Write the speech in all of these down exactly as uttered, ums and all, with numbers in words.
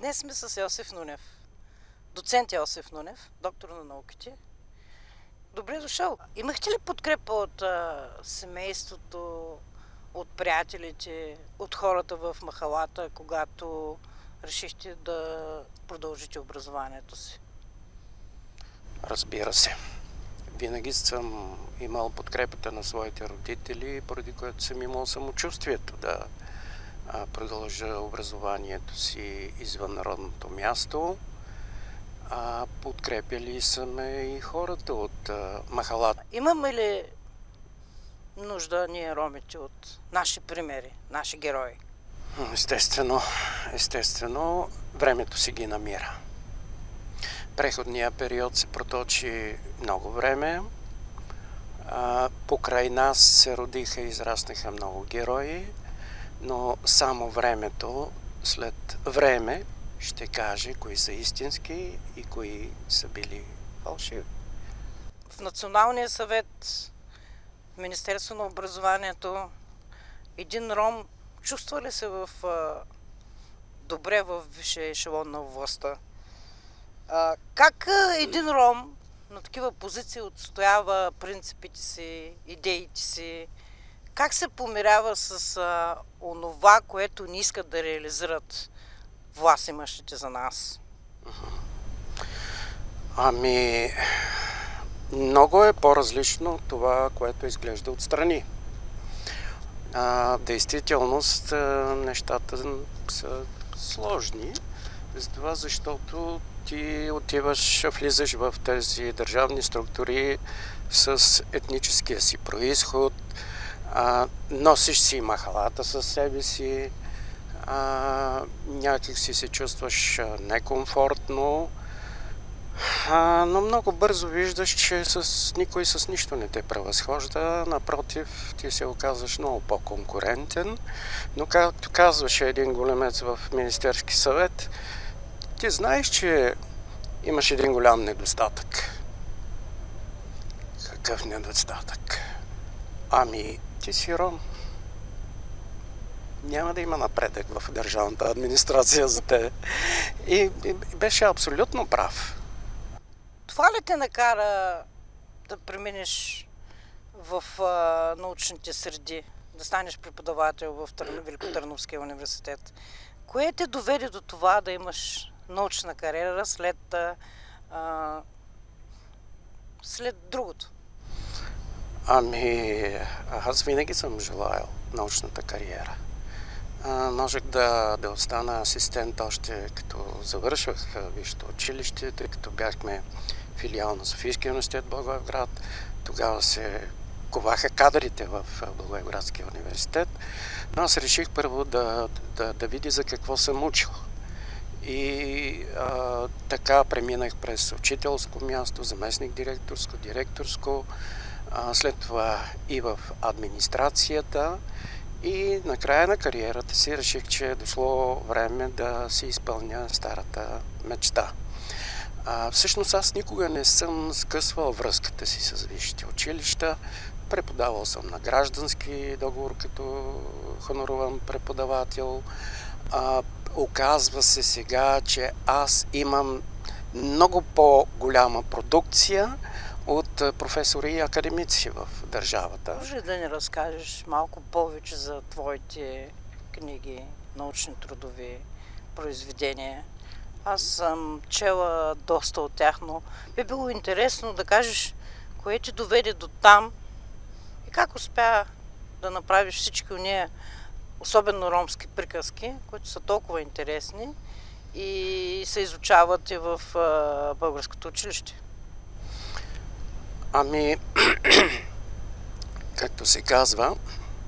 Днес сме с Йосиф Нунев. Доцент Йосиф Нунев, доктор на науките. Добре дошъл. Имахте ли подкрепа от а, семейството, от приятелите, от хората в махалата, когато решихте да продължите образованието си? Разбира се. Винаги съм имал подкрепата на своите родители, поради което съм имал самочувствието да продължа образованието си извън народното място. А подкрепяли са ме и хората от а, махалата. Имаме ли нужда ние, ромите, от наши примери, наши герои? Естествено, естествено, времето си ги намира. Преходният период се проточи много време. А, покрай нас се родиха и израснаха много герои, но само времето, след време, ще каже кои са истински и кои са били фалшиви. В Националния съвет, в Министерство на образованието, един ром чувства ли се в, а, добре в висшия ешелон на властта? А, как а, един ром на такива позиции отстоява принципите си, идеите си? Как се помирява с а, онова, което не искат да реализират властимащите за нас? Ами, много е по-различно от това, което изглежда отстрани. А, в действителност нещата са сложни, за това, защото ти отиваш, влизаш в тези държавни структури с етническия си происход, а, носиш си махалата със себе си, а, някак си се чувстваш некомфортно, а, но много бързо виждаш, че с никой с нищо не те превъзхожда. Напротив, ти се оказваш много по-конкурентен, но както казваше един големец в Министерски съвет, ти знаеш, че имаш един голям недостатък. Какъв недостатък? Ами, ти си ром. Няма да има напредък в държавната администрация за те. И, и беше абсолютно прав. Това ли те накара да преминеш в а, научните среди, да станеш преподавател в Търн... Великотърновския университет? Кое те доведе до това да имаш научна кариера след, а, след другото? Ами, аз винаги съм желаял научната кариера. А, можех да, да остана асистент още като завършвах висшето училище, тъй като бяхме филиал на Софийския университет Благоевград. Тогава се коваха кадрите в Благоевградския университет. Но аз реших първо да, да, да видя за какво съм учил. И а, така преминах през учителско място, заместник директорско, директорско, а, след това и в администрацията. И на края на кариерата си реших, че е дошло време да си изпълня старата мечта. А, всъщност аз никога не съм скъсвал връзката си с висшите училища. Преподавал съм на граждански договор като хонорован преподавател. А, оказва се сега, че аз имам много по-голяма продукция от професори и академици в държавата. Може ли да ни разкажеш малко повече за твоите книги, научни трудови произведения? Аз съм чела доста от тях, но би било интересно да кажеш кое ти доведе до там и как успя да направиш всички уния, особено ромски приказки, които са толкова интересни и се изучават и в а, българското училище. Ами, както се казва,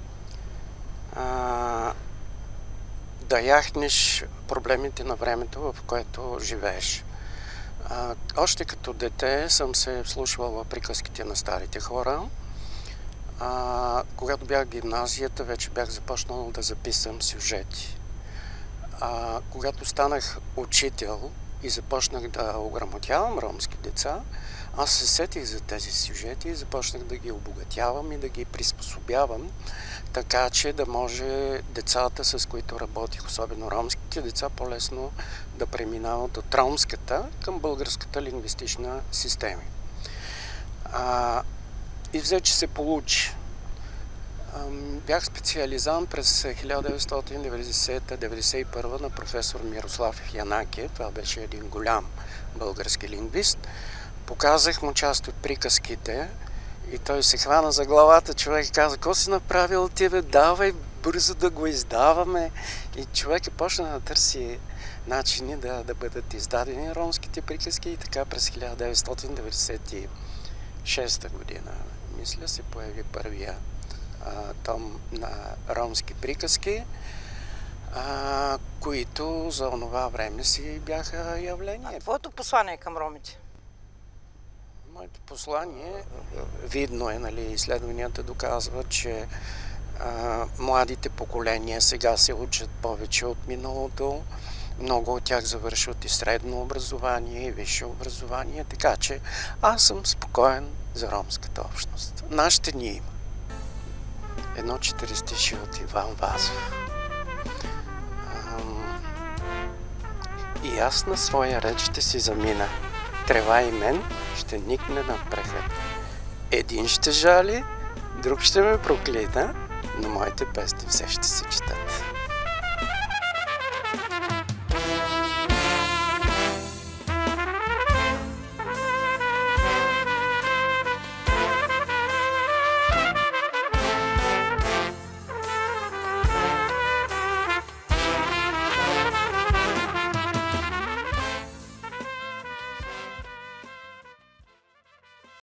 а, да яхнеш проблемите на времето, в което живееш. А, още като дете съм се вслушвал в приказките на старите хора. А, когато бях в гимназията, вече бях започнал да записвам сюжети. А, когато станах учител и започнах да ограмотявам ромски деца, аз се сетих за тези сюжети и започнах да ги обогатявам и да ги приспособявам, така че да може децата, с които работих, особено ромските ромските деца по-лесно да преминават от ромската към българската лингвистична система. А, и взе, че се получи. А, бях специализан през хиляда деветстотин деветдесета - деветдесет и първа на професор Мирослав Янаки. Това беше един голям български лингвист. Показах му част от приказките и той се хвана за главата. Човек каза: какво си направил ти, бе? Давай бързо да го издаваме. И човек почна да търси начини да, да бъдат издадени ромските приказки и така през хиляда деветстотин деветдесет и шеста година, мисля, се появи първия а, том на ромски приказки, а, които за онова време си бяха явление. А твоето послание към ромите? Моето послание, видно е, нали, изследванията доказват, че а, младите поколения сега се учат повече от миналото. Много от тях завършват и средно образование, и висше образование, така че аз съм спокоен за ромската общност. Нашите ни има. Едно четиристишие от Иван Вазов. Ам... И аз на своя ред ще си замина. Трева и мен ще никне над праха. Един ще жали, друг ще ме проклита, но моите песни все ще се четат.